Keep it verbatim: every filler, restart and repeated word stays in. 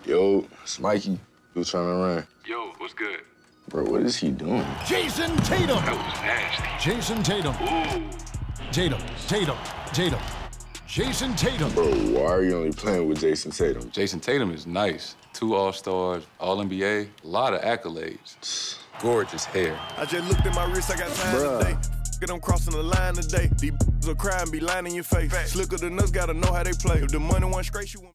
Yo, it's Mikey. Who's trying to run? Yo, what's good? Bro, what is he doing? Jason Tatum. That was nasty. Jason Tatum. Ooh. Tatum, Tatum, Tatum. Jason Tatum. Bro, why are you only playing with Jason Tatum? Jason Tatum is nice. Two All-Stars, All N B A, a lot of accolades. Gorgeous hair. I just looked at my wrist, I got time Bruh. today. Get them crossing the line today. These will cry and be lying in your face. Slicker than us, gotta know how they play. If the money went straight, you won't.